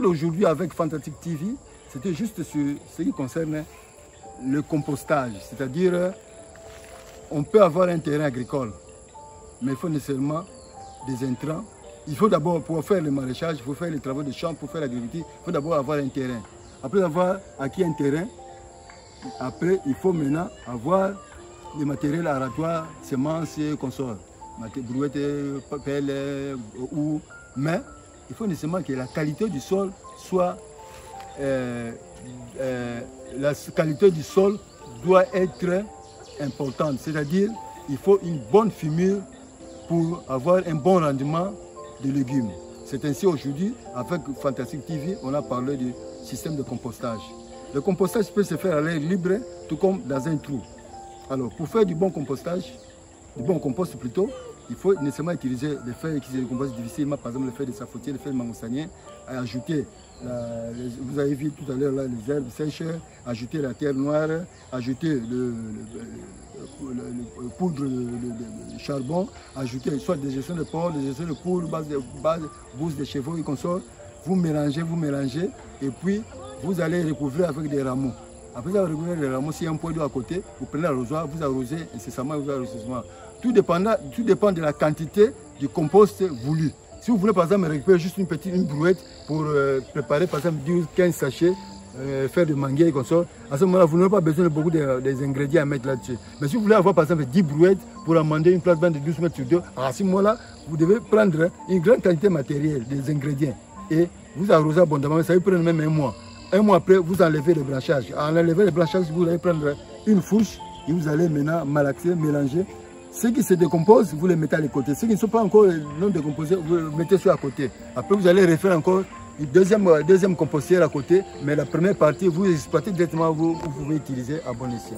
Aujourd'hui avec Fantastic TV, c'était juste sur ce qui concerne le compostage, c'est-à-dire on peut avoir un terrain agricole, mais il faut nécessairement des intrants. Il faut d'abord, pour faire le maraîchage, il faut faire les travaux de champ, pour faire l'agriculture, il faut d'abord avoir un terrain. Après avoir acquis un terrain, après il faut maintenant avoir des matériels aratoires, semences et consorts, brouettes, pelles, ou. Mais il faut nécessairement que la qualité du sol soit la qualité du sol doit être importante, c'est-à-dire il faut une bonne fumure pour avoir un bon rendement de légumes. C'est ainsi aujourd'hui, avec Fantastic TV, on a parlé du système de compostage. Le compostage peut se faire à l'air libre, tout comme dans un trou. Alors, pour faire du bon compostage, du bon compost plutôt, il faut nécessairement utiliser des feuilles qui se décomposent difficilement, par exemple les feuilles de safotier, les feuilles de mangoustanien, ajouter, vous avez vu tout à l'heure les herbes sèches, ajouter la terre noire, ajouter le poudre de charbon, ajouter soit des gestions de porc, des gestions de poudre, bouse de chevaux et consorts. Vous mélangez, et puis vous allez recouvrir avec des rameaux. Après avoir recouvert les rameaux, s'il y a un point d'eau à côté, vous prenez l'arrosoir, vous arrosez incessamment, vous arrosez incessamment. Tout dépend de la quantité du compost voulu. Si vous voulez par exemple récupérer juste une brouette pour préparer par exemple 10-15 sachets, faire de manguier et comme ça, à ce moment-là, vous n'avez pas besoin de beaucoup des ingrédients à mettre là-dessus. Mais si vous voulez avoir par exemple 10 brouettes pour amender une plate de 12 mètres sur 2, à ce moment-là, vous devez prendre une grande quantité matérielle, des ingrédients, et vous arrosez abondamment. Ça va prendre même un mois. Un mois après, vous enlevez le branchage. En enlevant le branchage, vous allez prendre une fourche et vous allez maintenant malaxer, mélanger. Ceux qui se décomposent, vous les mettez à côté. Ceux qui ne sont pas encore non décomposés, vous les mettez sur à côté. Après, vous allez refaire encore une deuxième compostière à côté. Mais la première partie, vous exploitez directement, vous pouvez utiliser à bon escient.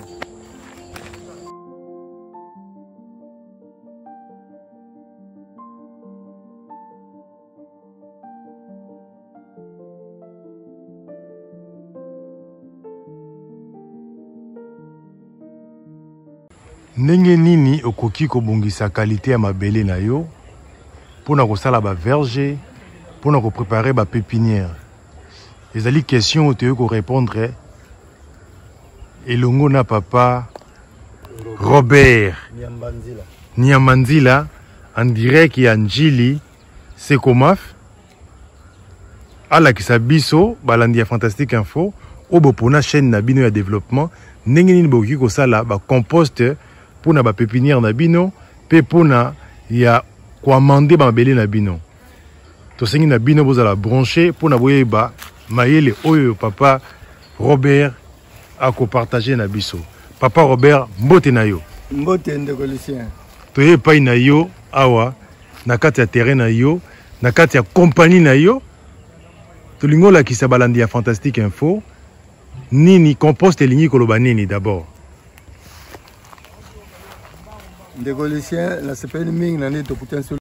Ndenge nini okoki kobongisa qualité ya mabele na yo pona kosala ba verger pona ko préparer ba pépinière. Ezali question otoyo ko répondre elongo na papa Robert Niamanzila en direct ya Njili Sekomaf ala kisabiso balandi ya Fantastic Info obo pona chaîne na bino ya développement ndenge nini bokoki kosala ba compost pona ba pépinière na bino pe pona ya koamande ba mabele na bino. Tosengi na bino bozala branché pona boyeba mayele oyo papa Robert ako partager na biso. Papa Robert mbote na yo. Mbote ndeko Lucien. Toye pai na yo awa na kati ya terrain na yo, na kati ya compagnie na yo. Tolingola ki sa balandi ya Fantastic Info. Nini compost elingi koloba nini d'abord? Ndeko Lucien, la sepeni mingi na nito kutenso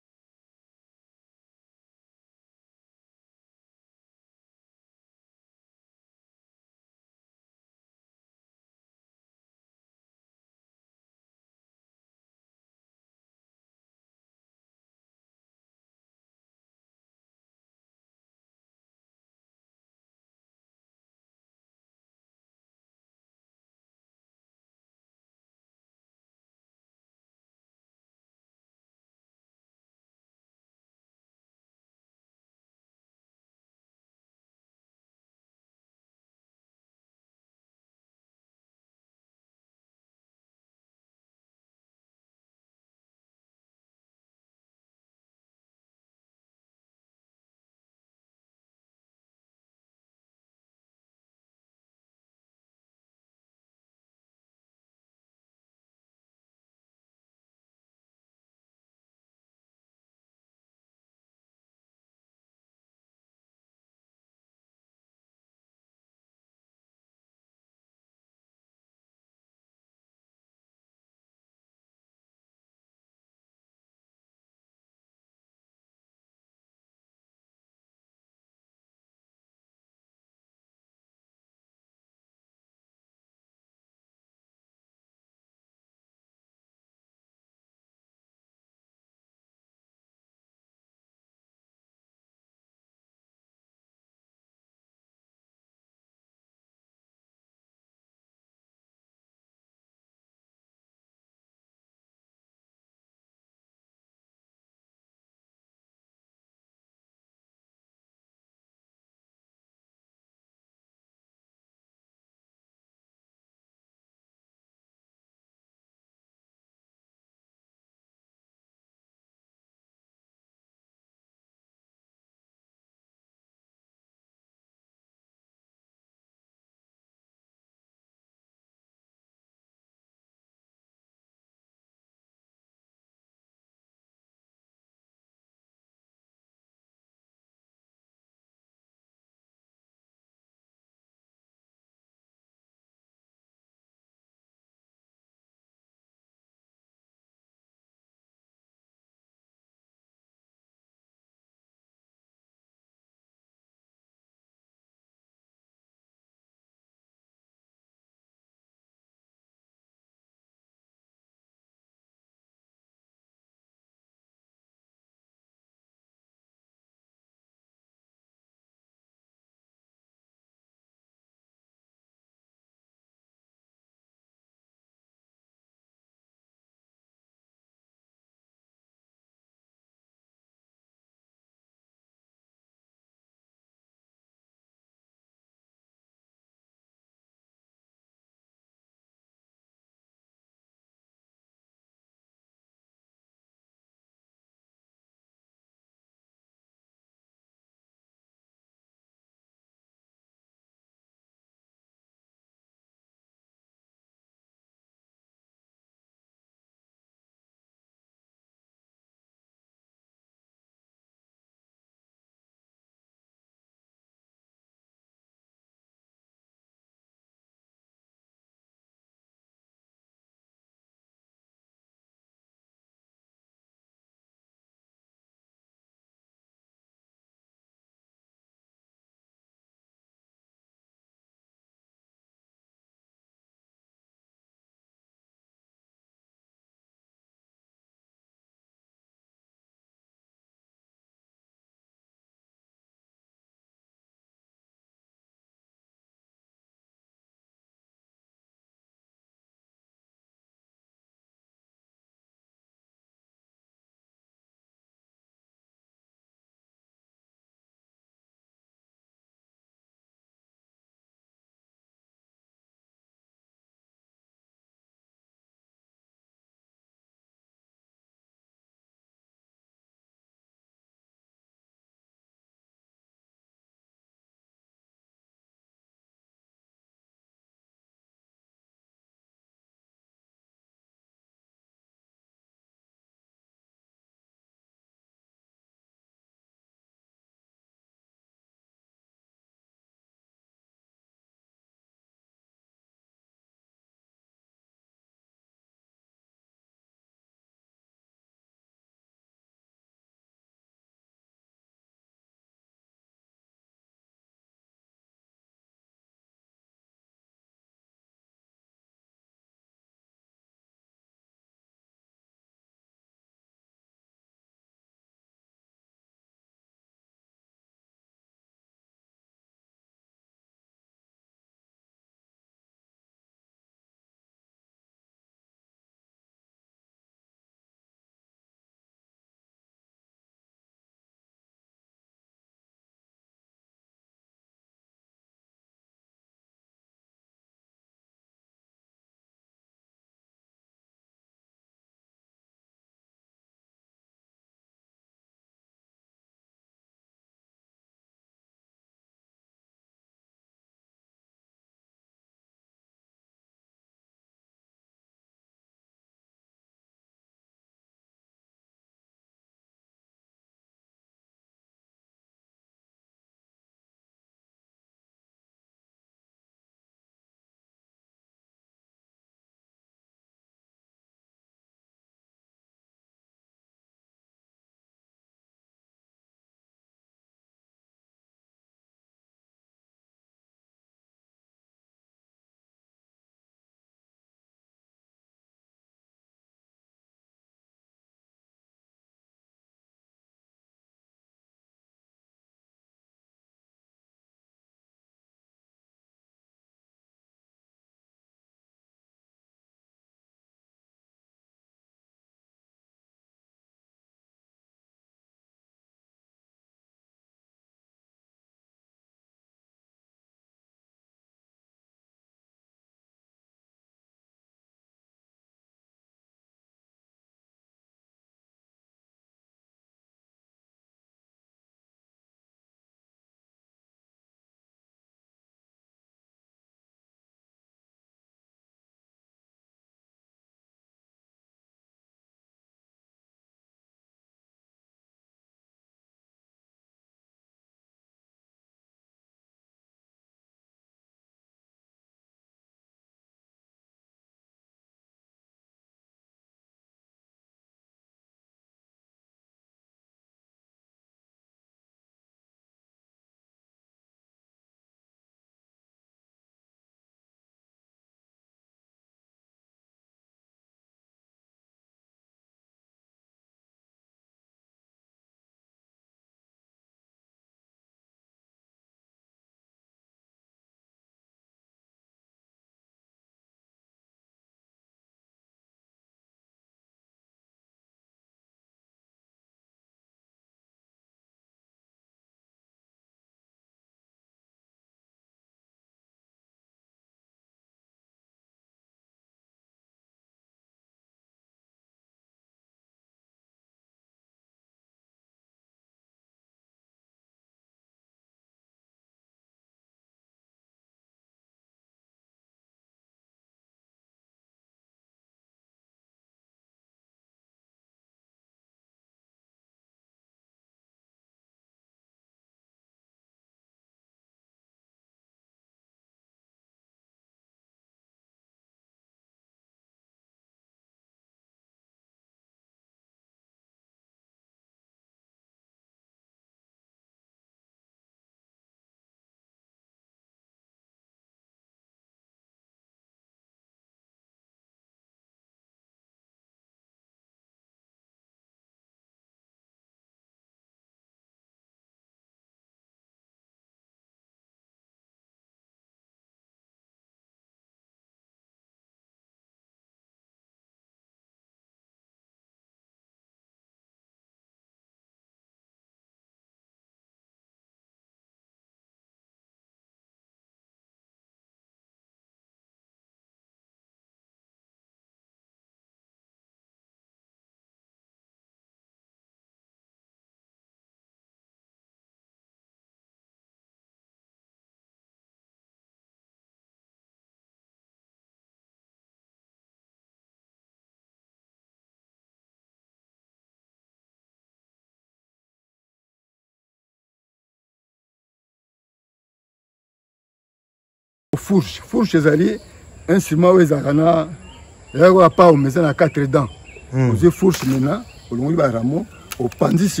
fourche. Fourche, c'est un instrument où ils ont pas mais ça a 4 dents. Vous fourche maintenant, au long du rameau, au pandis,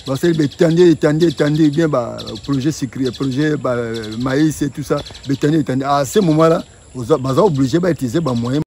Parce que étendez bien projet sucré, projet maïs et tout ça. Étendez. À ce moment-là, vous êtes obligé d'utiliser des moyens.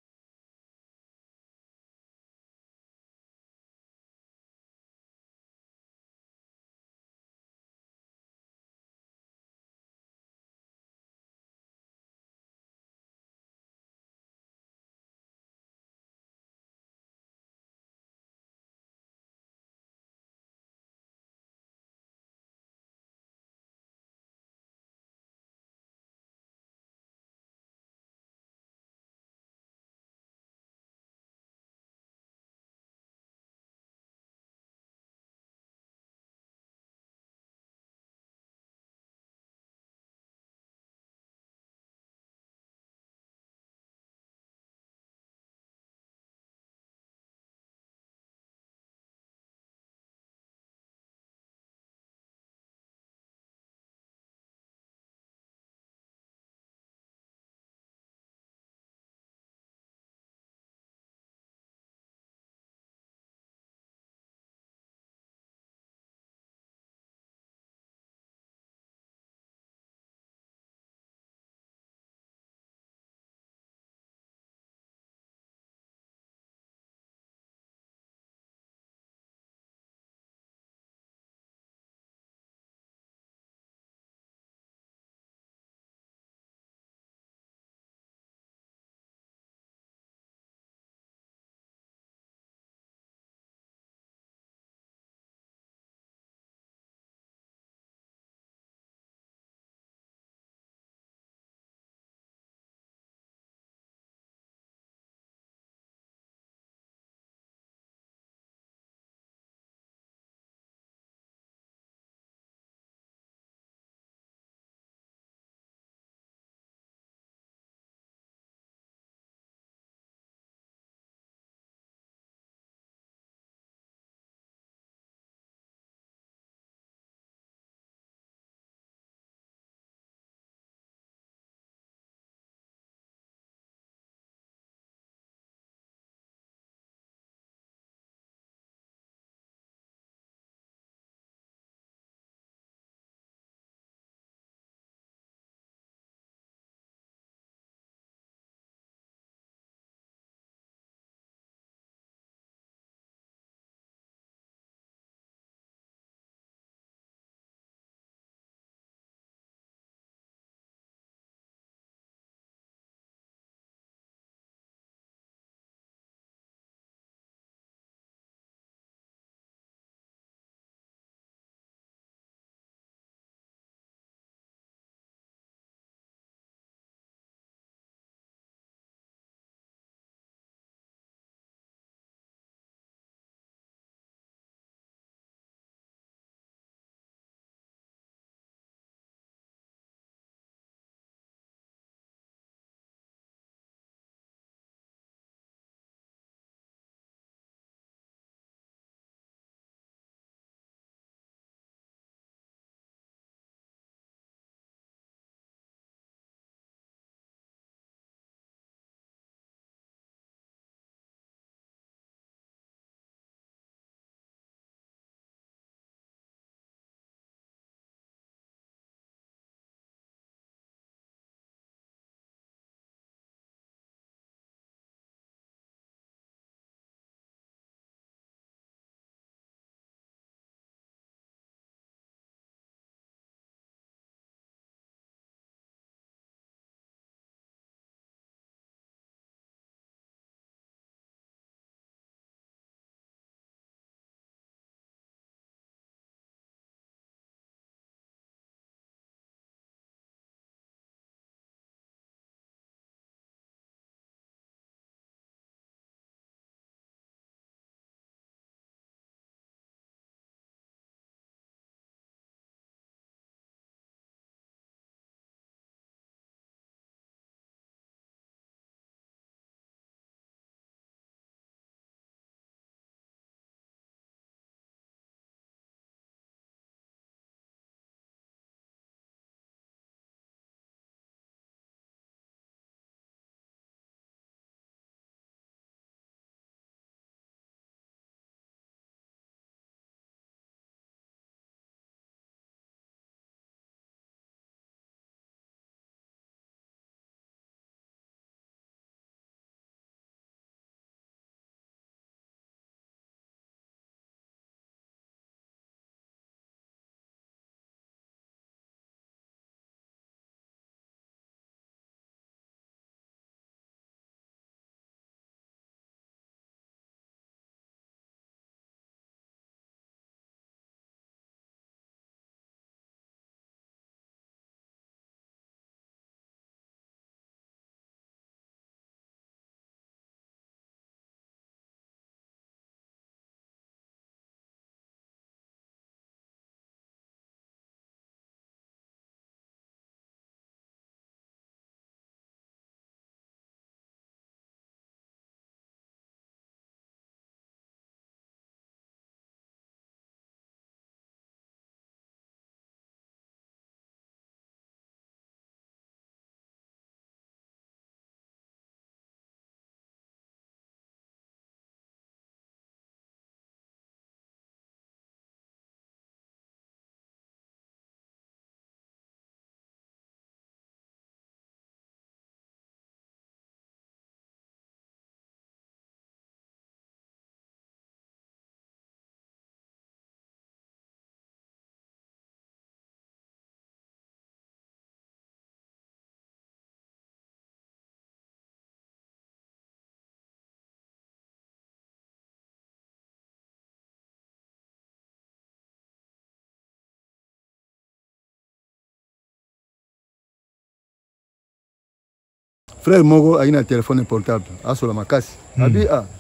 frère moko a un téléphone portable asola makasi abi ah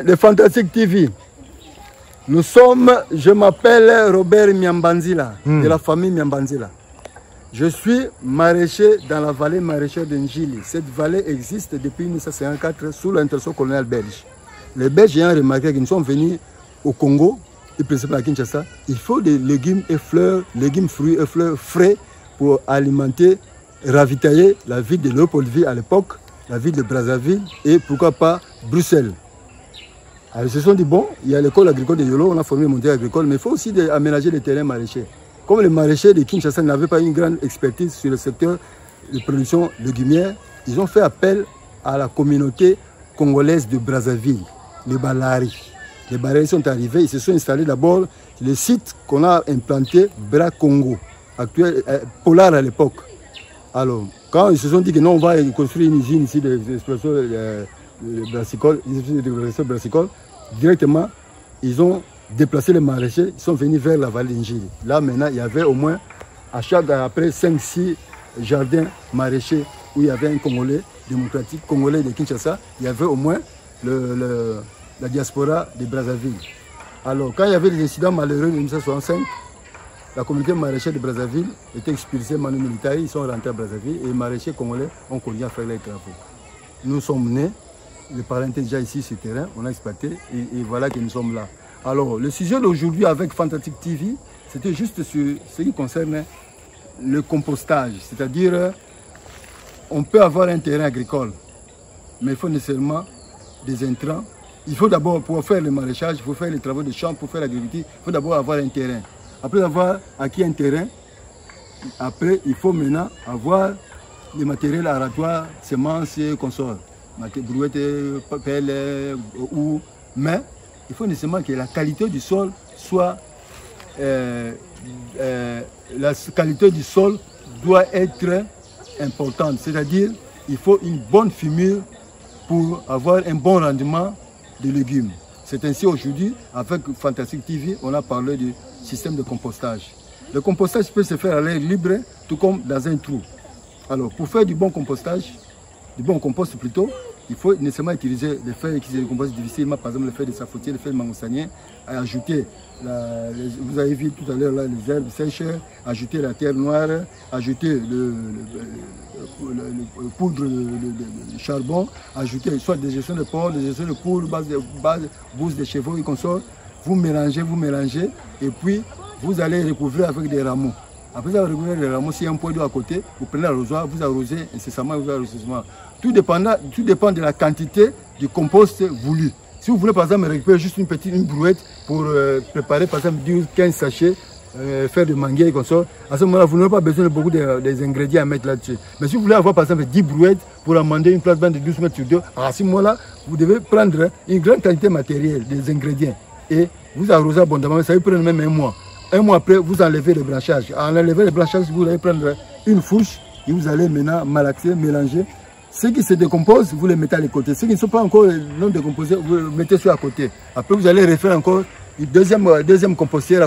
de Fantastique TV. Nous sommes, je m'appelle Robert Miambanzila, de la famille Miambanzila. Je suis maraîcher dans la vallée maraîchère de Njili. Cette vallée existe depuis 1954 sous l'intervention coloniale belge. Les Belges ayant remarqué qu'ils sont venus au Congo, et principalement à Kinshasa, il faut des légumes et fleurs, légumes, fruits et fleurs frais pour alimenter, ravitailler la ville de Léopoldville à l'époque, la ville de Brazzaville et pourquoi pas Bruxelles. Alors, ils se sont dit, bon, il y a l'école agricole de Yolo, on a formé le mondial agricole, mais il faut aussi aménager les terrains maraîchers. Comme les maraîchers de Kinshasa n'avaient pas une grande expertise sur le secteur de production légumière, ils ont fait appel à la communauté congolaise de Brazzaville, les Balari. Les Balari sont arrivés, ils se sont installés d'abord sur le site qu'on a implanté, Bra Congo, actuel, Polar à l'époque. Alors, quand ils se sont dit que non, on va construire une usine ici d'exploitation brassicole, directement, ils ont déplacé les maraîchers, ils sont venus vers la vallée d'Injili. Là, maintenant, il y avait au moins, après 5-6 jardins maraîchers où il y avait un Congolais démocratique, Congolais de Kinshasa, il y avait au moins la diaspora de Brazzaville. Alors, quand il y avait des incidents malheureux de 1965, la communauté maraîchère de Brazzaville était expulsée manu militaire, ils sont rentrés à Brazzaville et les maraîchers congolais ont continué à faire leurs travaux. Nous sommes nés, les parents étaient déjà ici sur le terrain, on a exploité et voilà que nous sommes là. Alors, le sujet d'aujourd'hui avec Fantastique TV, c'était juste sur ce qui concerne le compostage. C'est-à-dire, on peut avoir un terrain agricole, mais il faut nécessairement des intrants. Il faut d'abord, pour faire le maraîchage, il faut faire les travaux de champ, pour faire l'agriculture, il faut d'abord avoir un terrain. Après avoir acquis un terrain, après, il faut maintenant avoir les matériels aratoires, semences et consorts. Brouettes, pelles, ou... Mais il faut nécessairement que la qualité du sol soit... la qualité du sol doit être importante. C'est-à-dire, il faut une bonne fumure pour avoir un bon rendement de légumes. C'est ainsi aujourd'hui, avec Fantastique TV, on a parlé du système de compostage. Le compostage peut se faire à l'air libre, tout comme dans un trou. Alors, pour faire du bon compostage, du bon compost plutôt, il faut nécessairement utiliser les feuilles qui se décomposent difficilement, par exemple les feuilles de safotier, les feuilles de mangoustanien, ajouter, vous avez vu tout à l'heure les herbes sèches, ajouter la terre noire, ajouter le poudre de charbon, ajouter soit des gestions de porc, des gestions de poule, bouse de chevaux et consorts. Vous mélangez, et puis vous allez recouvrir avec des rameaux. Après avoir recouvert les rameaux, s'il y a un point d'eau à côté, vous prenez l'arrosoir, vous arrosez incessamment, Tout dépend de la quantité du compost voulu. Si vous voulez par exemple récupérer juste une brouette pour préparer par exemple 12-15 sachets, faire de manguier et comme ça, à ce moment-là, vous n'aurez pas besoin de beaucoup des ingrédients à mettre là-dessus. Mais si vous voulez avoir par exemple 10 brouettes pour amender une plate de 12 mètres sur 2, à ce moment-là, vous devez prendre une grande quantité matérielle des ingrédients et vous arrosez abondamment. Ça va prendre même un mois. Un mois après, vous enlevez le branchage. En enlevant le branchage, vous allez prendre une fourche et vous allez maintenant malaxer, mélanger. Ceux qui se décomposent, vous les mettez à les côtés. Ceux qui ne sont pas encore non décomposés, vous les mettez sur à côté. Après, vous allez refaire encore une deuxième compostière.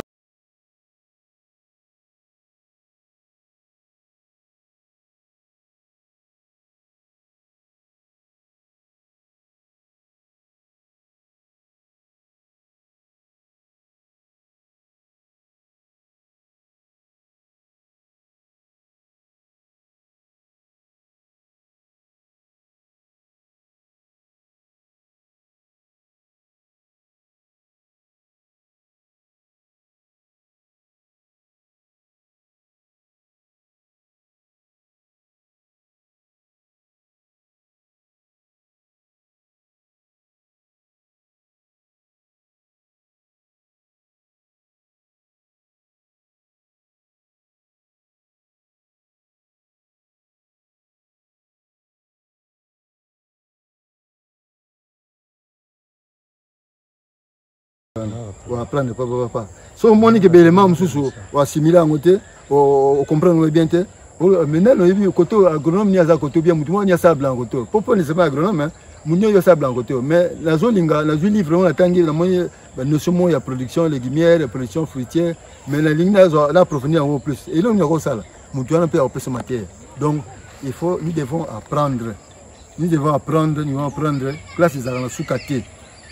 On va prendre pas. Si on dit que les éléments sont assimilés à côté, on comprend bien. Maintenant, on a vu côté agronome, il y a un côté bien, il y a ça blanc côté. Pourquoi ne c'est pas agronome? Il y a ça blanc côté. Mais la zone livre, on attend il y a production légumière, production fruitière, mais la ligne là approfondir en plus. Et là, on y a ça. Nous devons plus matière. Donc, nous devons apprendre. Nous devons apprendre, place les sous-catés.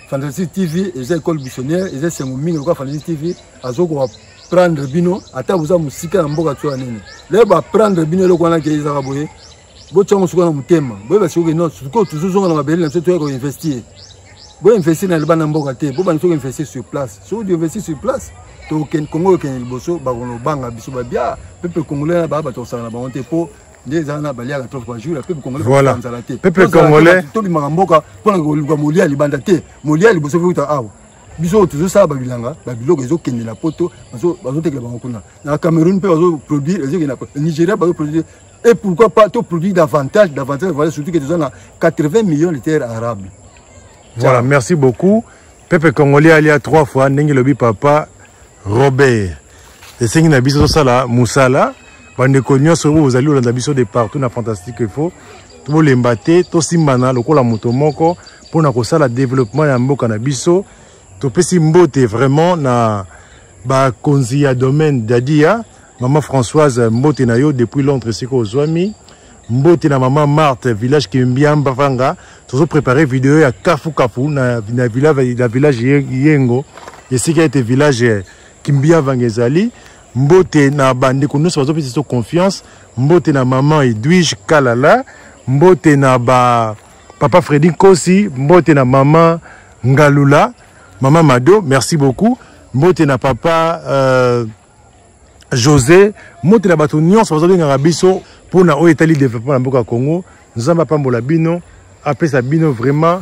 Fantastique TV et les écoles buissonnières et les mingi le Fantastique TV azoko va prendre bino ata vous a musika na mboka tu anene le ba prendre bino le kwana ke izaka boye bo tshongo suka na mutema bo ba suka no suko toujours na mabeli na tout ko investir bo investir na le bana mboka te bo ba suka investir sur place so tu investir sur place to ken Congo ken liboso ba kono banga biso ba bia peuple congolais ba to sala na ba onte po des années balia ka 3 jours peuple congolais voilà peuple congolais to bi makamboka pona ko molia libanda te molia liboso futa awa biso toujours ça babilanga babiloko ezo kende la poto bazo tekela bango kuna na Cameroun pe bazo produire ezo kende na Nigeria bazo produire et pourquoi pas to produire davantage voilà surtout que déjà 80 millions de terres arables. Voilà, merci beaucoup. Peuple congolais ali à 3 fois ndenge lobi papa Robert. Et c'est une biso ça là musala bande konyo so vous allez olanda biso de partout na fantastique info. To lembate to simbana lokola moto moko pona ko sala développement ya mboka na biso. To pesi mbote vraiment na ba konzi ya domaine dadia maman Françoise mbote na yo depuis Londres siko ozwami mbote na maman Marthe village Kimbiamba Fanga toujours préparer vidéo ya Kafu na village Yengo ici qui a été village Kimbiamba Ngezali mbote na bande ko nous faisons plus confiance mbote na maman Edwige Kalala mbote na ba papa Freddy Kosi mbote na maman Ngalula maman Mado merci beaucoup mbote na papa José mbote na bato nyonso bazali ngaka biso pour na o etali développement na mboka Congo nzamba pambola bino apesa bino vraiment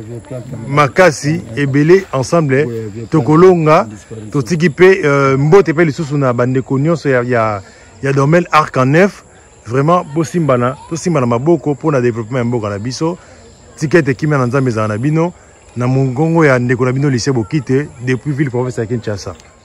makasi ebele ensemble tokolonga totiki pe mbote pe lisusu na bandeko nyonso ya domaine arc en neuf vraiment bosimbana maboko pour na développement ya mboka na biso tikete kimia na nzambe za na bino na mongongo ya ndeko na bino lycée Bokite depuis ville province ya Kinshasa.